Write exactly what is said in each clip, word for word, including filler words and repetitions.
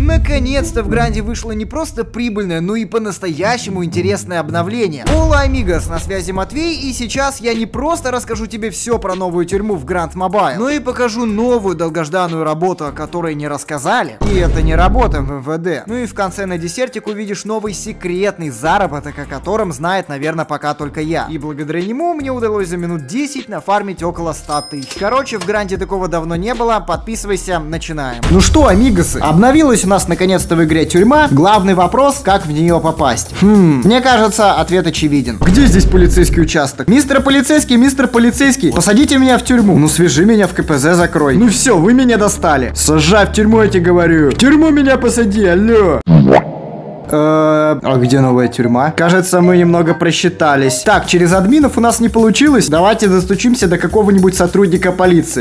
Наконец-то в Гранде вышло не просто прибыльное, но и по-настоящему интересное обновление. Ола, амигос, на связи Матвей, и сейчас я не просто расскажу тебе все про новую тюрьму в Grand Mobile, но и покажу новую долгожданную работу, о которой не рассказали. И это не работа в эм вэ дэ. Ну и в конце на десертик увидишь новый секретный заработок, о котором знает, наверное, пока только я. И благодаря нему мне удалось за минут десять нафармить около ста тысяч. Короче, в Гранде такого давно не было. Подписывайся, начинаем. Ну что, амигосы, обновилась у нас наконец-то в игре тюрьма. Главный вопрос, как в нее попасть. Хм, мне кажется, ответ очевиден. Где здесь полицейский участок? Мистер полицейский, мистер полицейский, посадите меня в тюрьму. Ну свяжи меня в ка пэ зэ, закрой. Ну все, вы меня достали. Сажай в тюрьму, я тебе говорю. В тюрьму меня посади, алло. Э, а где новая тюрьма? Кажется, мы немного просчитались. Так, через админов у нас не получилось. Давайте достучимся до какого-нибудь сотрудника полиции.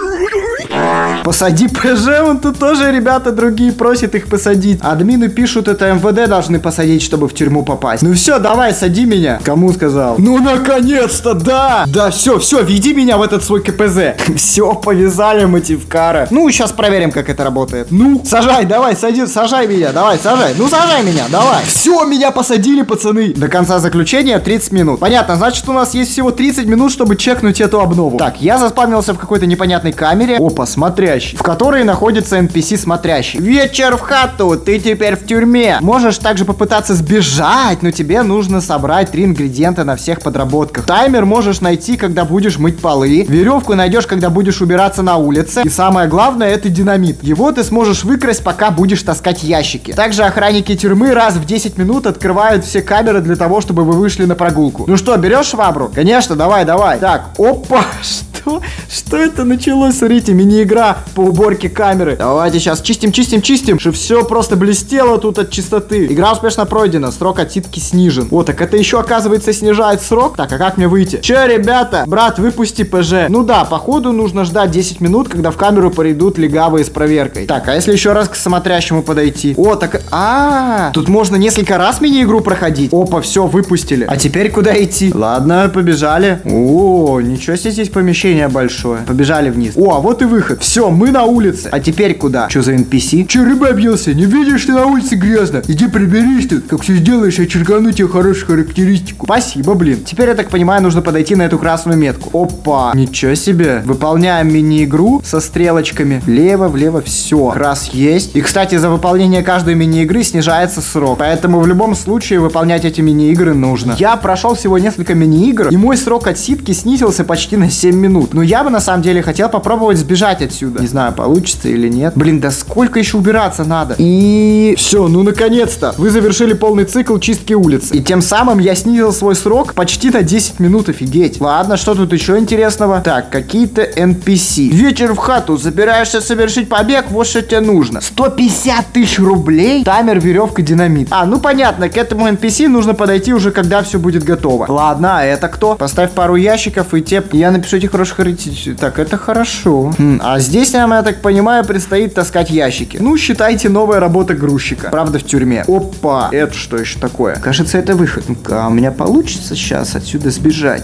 Посади пэ жэ, он тут тоже ребята другие просят их посадить. Админы пишут, это эм вэ дэ должны посадить, чтобы в тюрьму попасть. Ну все, давай, сади меня. Кому сказал? Ну наконец-то, да! Да, все, все, веди меня в этот свой ка пэ зэ. Все, повязали мотивкара. Ну, сейчас проверим, как это работает. Ну, сажай, давай, сади, сажай меня, давай, сажай. Ну, сажай меня, давай. Все, меня посадили, пацаны. До конца заключения тридцать минут. Понятно, значит, у нас есть всего тридцать минут, чтобы чекнуть эту обнову. Так, я заспавнился в какой-то непонятной камере. Опа, смотрящий, в которой находится эн пи си смотрящий. Вечер в хату, ты теперь в тюрьме. Можешь также попытаться сбежать, но тебе нужно собрать три ингредиента на всех подработках. Таймер можешь найти, когда будешь мыть полы. Веревку найдешь, когда будешь убираться на улице. И самое главное, это динамит. Его ты сможешь выкрасть, пока будешь таскать ящики. Также охранники тюрьмы раз в десять минут открывают все камеры для того, чтобы вы вышли на прогулку. Ну что, берешь швабру? Конечно, давай, давай. Так, опа, что? Что это началось? Смотрите, мини-игра по уборке камеры. Давайте сейчас чистим, чистим, чистим, чтобы все просто блестело тут от чистоты. Игра успешно пройдена, срок отсидки снижен. О, так это еще, оказывается, снижает срок. Так, а как мне выйти? Че, ребята? Брат, выпусти пэ жэ. Ну да, походу нужно ждать десять минут, когда в камеру придут легавые с проверкой. Так, а если еще раз к смотрящему подойти? О, так... А, -а, -а тут можно несколько раз мини-игру проходить. Опа, все, выпустили. А теперь куда идти? Ладно, побежали. О, ничего себе, здесь помещение большое. Побежали вниз. О, а вот и выход. Все, мы на улице. А теперь куда? Что за эн пи си? Че, рыба объелся? Не видишь, ты на улице грязно? Иди приберись тут. Как все сделаешь, я черкану тебе хорошую характеристику. Спасибо, блин. Теперь, я так понимаю, нужно подойти на эту красную метку. Опа. Ничего себе. Выполняем мини-игру со стрелочками. Влево, влево, все. Крас есть. И, кстати, за выполнение каждой мини-игры снижается срок. Поэтому в любом случае выполнять эти мини-игры нужно. Я прошел всего несколько мини-игр, и мой срок отсидки снизился почти на семь минут. Но я бы на самом деле хотел попробовать сбежать отсюда. Не знаю, получится или нет. Блин, да сколько еще убираться надо? И все, ну наконец-то. Вы завершили полный цикл чистки улицы. И тем самым я снизил свой срок почти на десять минут, офигеть. Ладно, что тут еще интересного? Так, какие-то эн пи си. Вечер в хату, собираешься совершить побег, вот что тебе нужно. сто пятьдесят тысяч рублей, таймер, веревка, динамит. А, ну понятно, к этому эн пи си нужно подойти уже, когда все будет готово. Ладно, а это кто? Поставь пару ящиков и те... Я напишу эти хорошие характеристики. Так, это хорошо. Хм, а здесь нам, я так понимаю, предстоит таскать ящики. Ну, считайте, новая работа грузчика. Правда, в тюрьме. Опа, это что еще такое? Кажется, это выход. Ну-ка, у меня получится сейчас отсюда сбежать.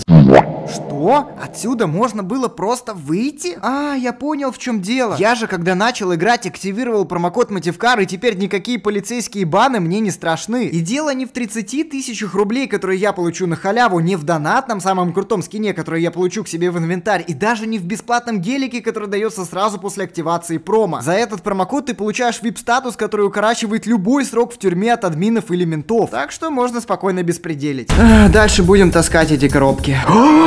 Что? Отсюда можно было просто выйти? А, я понял, в чем дело. Я же, когда начал играть, активировал промокод Мотивкар, и теперь никакие полицейские баны мне не страшны. И дело не в тридцати тысячах рублей, которые я получу на халяву, не в донатном самом крутом скине, который я получу к себе в инвентарь, и даже не в бесплатном гелике, который дается сразу после активации промо. За этот промокод ты получаешь ви ай пи-статус, который укорачивает любой срок в тюрьме от админов или ментов. Так что можно спокойно беспределить. А, дальше будем таскать эти коробки.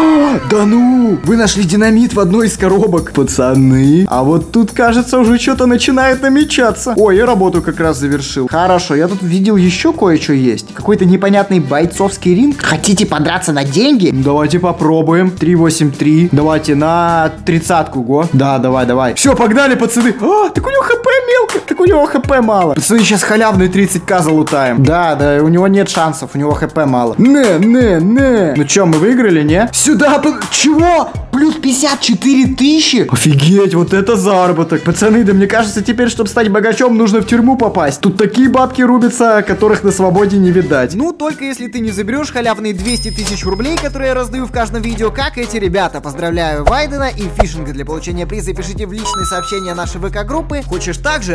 Да ну! Вы нашли динамит в одной из коробок. Пацаны. А вот тут, кажется, уже что-то начинает намечаться. Ой, я работу как раз завершил. Хорошо, я тут видел еще кое-что есть. Какой-то непонятный бойцовский ринг. Хотите подраться на деньги? Давайте попробуем. три восемь три. Давайте на тридцатку, го. Да, давай, давай. Все, погнали, пацаны. А, так у него хп мелко. Так у него хп мало. Пацаны, сейчас халявные тридцать ка залутаем. Да, да, у него нет шансов. У него хп мало. Не, не, не. Ну что, мы выиграли, не? Сюда, чего? Плюс пятьдесят четыре тысячи? Офигеть, вот это заработок. Пацаны, да мне кажется, теперь, чтобы стать богачом, нужно в тюрьму попасть. Тут такие бабки рубятся, которых на свободе не видать. Ну, только если ты не заберешь халявные двести тысяч рублей, которые я раздаю в каждом видео, как эти ребята. Поздравляю Вайдена и Фишинга. Для получения приза пишите в личные сообщения нашей вэ ка-группы. Хочешь также?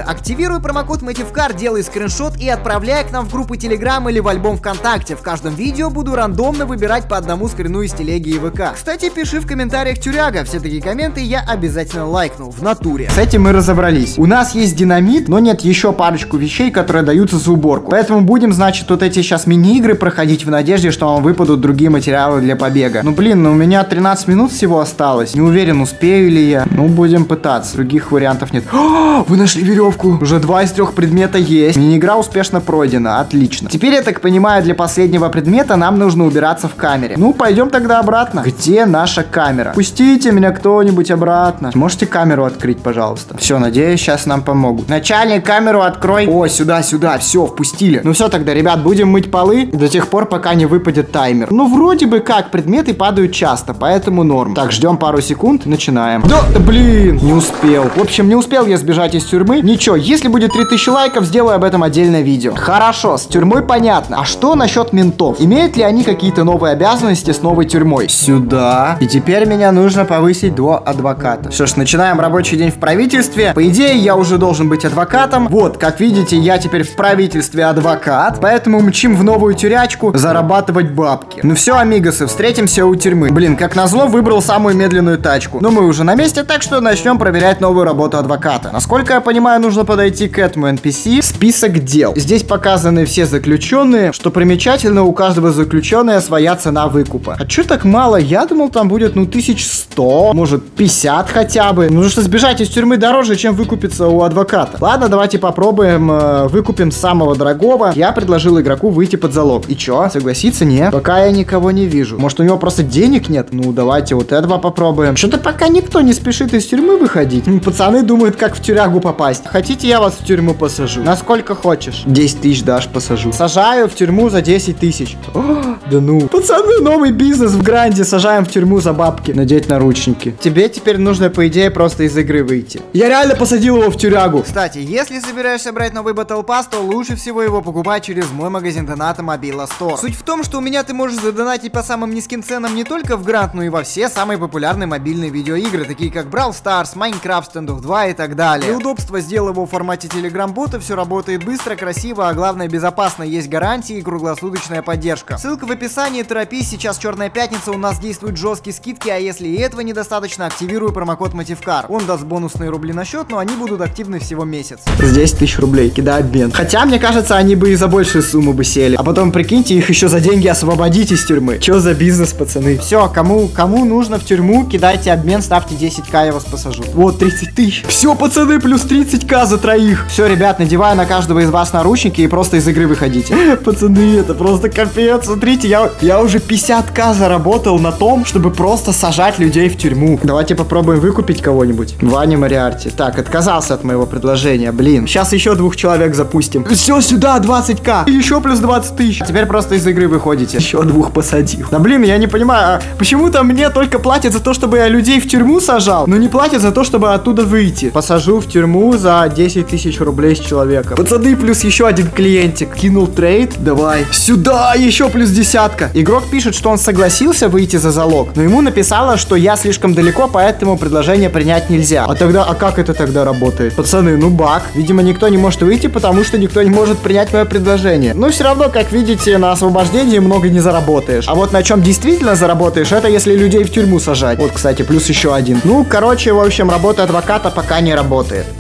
активируй промокод MATIVCAR, делай скриншот и отправляй к нам в группу Telegram или в альбом ВКонтакте. В каждом видео буду рандомно выбирать по одному скрину из телеги и ВК. Кстати, пиши в комментариях тюряга, все такие комменты я обязательно лайкну, в натуре. С этим мы разобрались. У нас есть динамит, но нет еще парочку вещей, которые даются за уборку. Поэтому будем, значит, вот эти сейчас мини-игры проходить в надежде, что вам выпадут другие материалы для побега. Ну блин, ну у меня тринадцать минут всего осталось. Не уверен, успею ли я. Ну, будем пытаться. Других вариантов нет. О, вы нашли веревку. Уже два из трех предмета есть. Мини-игра успешно пройдена. Отлично. Теперь, я так понимаю, для последнего предмета нам нужно убираться в камере. Ну, пойдем тогда обратно. Где наша камера? Пустите меня кто-нибудь обратно. Можете камеру открыть, пожалуйста? Все, надеюсь, сейчас нам помогут. Начальник, камеру открой. О, сюда, сюда. Все, впустили. Ну все тогда, ребят, будем мыть полы до тех пор, пока не выпадет таймер. Ну, вроде бы как, предметы падают часто, поэтому норм. Так, ждем пару секунд, начинаем. Да, да блин, не успел. В общем, не успел я сбежать из тюрьмы. Ничего, если будет три тысячи лайков, сделаю об этом отдельное видео. Хорошо, с тюрьмой понятно. А что насчет ментов? Имеют ли они какие-то новые обязанности с новой тюрьмой? Сюда. И теперь меня нужно повысить до адвоката. Что ж, начинаем рабочий день в правительстве. По идее, я уже должен быть адвокатом. Вот, как видите, я теперь в правительстве адвокат. Поэтому мчим в новую тюрячку зарабатывать бабки. Ну все, амигосы, встретимся у тюрьмы. Блин, как назло, выбрал самую медленную тачку. Но мы уже на месте, так что начнем проверять новую работу адвоката. Насколько я понимаю, нужно подойти к этому эн пи си. Список дел. Здесь показаны все заключенные. Что примечательно, у каждого заключенного своя цена выкупа. А чё так мало? Я думал, там будет, ну, тысяч сто, может, пятьдесят хотя бы. Ну, что сбежать из тюрьмы дороже, чем выкупиться у адвоката. Ладно, давайте попробуем, э, выкупим самого дорогого. Я предложил игроку выйти под залог. И чё? Согласится? Нет. Пока я никого не вижу. Может, у него просто денег нет? Ну, давайте вот этого попробуем. Что-то пока никто не спешит из тюрьмы выходить. М, пацаны думают, как в тюрягу попасть. Хотите, я вас в тюрьму посажу? Насколько хочешь? десять тысяч дашь, посажу. Сажаю в тюрьму за десять тысяч. О, да ну. Пацаны, новый бизнес в гранде. Сажаем в тюрьму за бабки. Надеть наручники. Тебе теперь нужно, по идее, просто из игры выйти. Я реально посадил его в тюрягу. Кстати, если собираешься брать новый Battle Pass, то лучше всего его покупать через мой магазин доната Mobila Store. Суть в том, что у меня ты можешь задонатить по самым низким ценам не только в грант, но и во все самые популярные мобильные видеоигры, такие как Brawl Stars, Minecraft, Standoff два и так далее. Для удобства сделал его в формате Telegram-бота, все работает быстро, красиво, а главное безопасно, есть гарантии и круглосуточная поддержка. Ссылка в описании, торопись, сейчас Черная пятница, у нас действуют жесткие скидки, а если и этого недостаточно, активирую промокод MATIVCAR. Он даст бонусные рубли на счет, но они будут активны всего месяц. За десять тысяч рублей, кидай обмен. Хотя, мне кажется, они бы и за большую сумму бы сели. А потом, прикиньте, их еще за деньги освободить из тюрьмы. Че за бизнес, пацаны? Все, кому, кому нужно в тюрьму, кидайте обмен, ставьте десять ка, я вас посажу. Вот, тридцать тысяч. Все, пацаны, плюс тридцать ка за троих. Все, ребят, надеваю на каждого из вас наручники и просто из игры выходите. Пацаны, это просто капец. Смотрите, я, я уже пятьдесят ка заработал на том, чтобы просто сажать людей в тюрьму. Давайте попробуем выкупить кого-нибудь. Ваня Мариарти. Так, отказался от моего предложения, блин. Сейчас еще двух человек запустим. Все, сюда, двадцать ка. Еще плюс двадцать тысяч. Теперь просто из игры выходите. Еще двух посадил. Да блин, я не понимаю, а почему-то мне только платят за то, чтобы я людей в тюрьму сажал, но не платят за то, чтобы оттуда выйти. Посажу в тюрьму за десять тысяч рублей с человека. Пацаны, плюс еще один клиентик. Кинул трейд. Давай. Сюда, еще плюс десятка. Игрок пишет, что он согласился выйти за залог, но ему написало, что я слишком далеко, поэтому предложение принять нельзя. А тогда, а как это тогда работает? Пацаны, ну баг. Видимо, никто не может выйти, потому что никто не может принять мое предложение. Но все равно, как видите, на освобождении много не заработаешь. А вот на чем действительно заработаешь, это если людей в тюрьму сажать. Вот, кстати, плюс еще один. Ну, короче, в общем, работа адвоката пока не работает.